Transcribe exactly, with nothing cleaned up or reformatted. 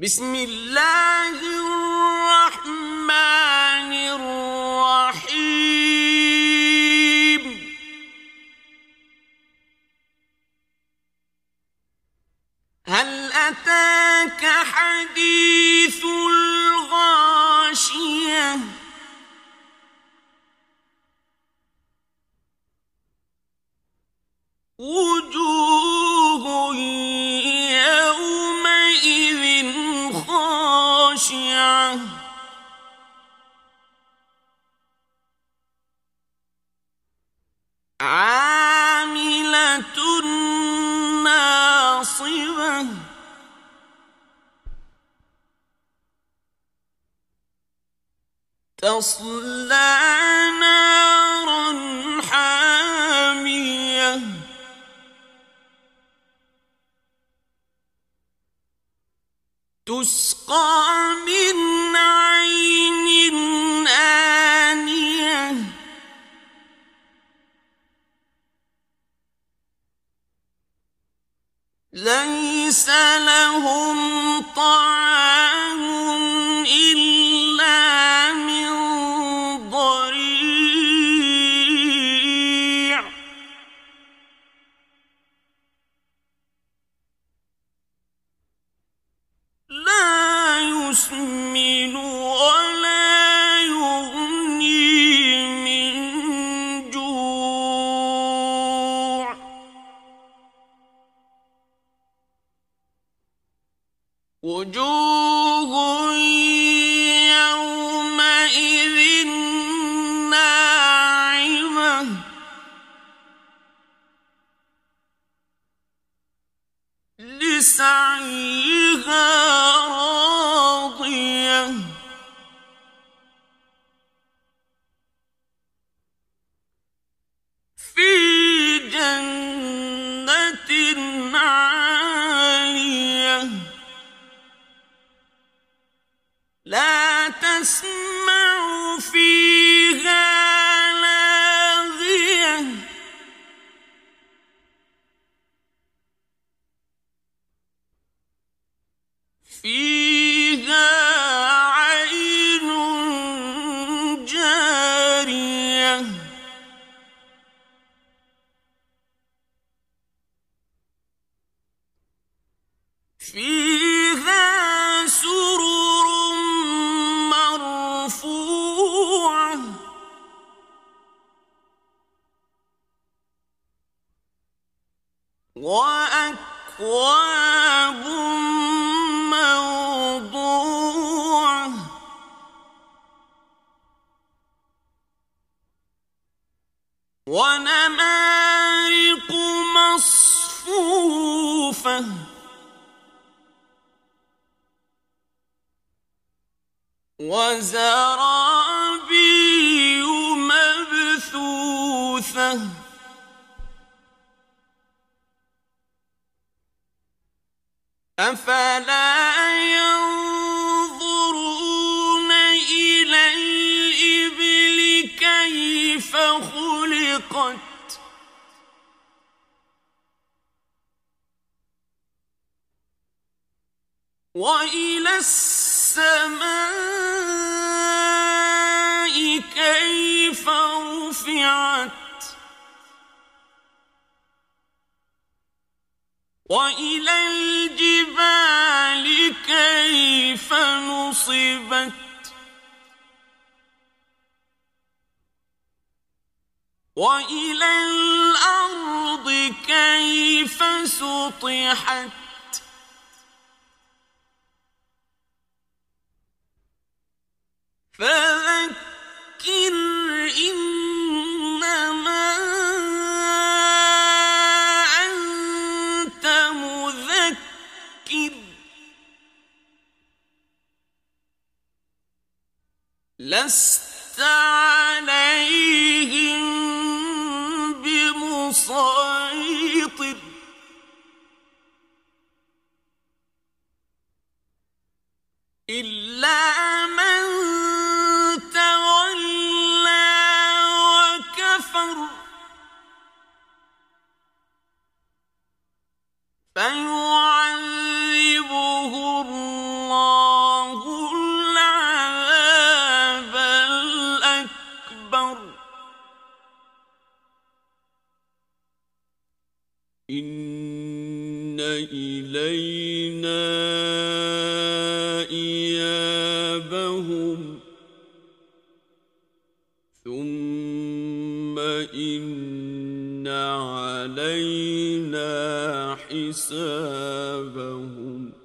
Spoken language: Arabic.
بسم الله الرحمن الرحيم. هل أتاك حديث الغاشية وجوه يومئذ خاشعة عاملة ناصبة تصلى نارا حامية تسقى من عين آنية ليس لهم طعام إلا من ضريع لا يسمن ولا يغني من جوع وجوه يومئذ ناعمة لسعيها راضية في جنة عالية لا تسمع فيها لاغية فيها عين جارية فيها سرر مرفوعة وأكواب موضوعة ونمارق مصفوفة وزرابي مبثوثة أفلا ينظرون إلى الإبل كيف خلقت وإلى السماء كيف رفعت وإلى الجبال كيف نصبت وإلى الأرض كيف سطحت فذكر إنما أنت مذكر لست عليهم بمسيطر إلا من تولى وكفر فيعذبه الله إن إلينا إيابهم ثم إن علينا حسابهم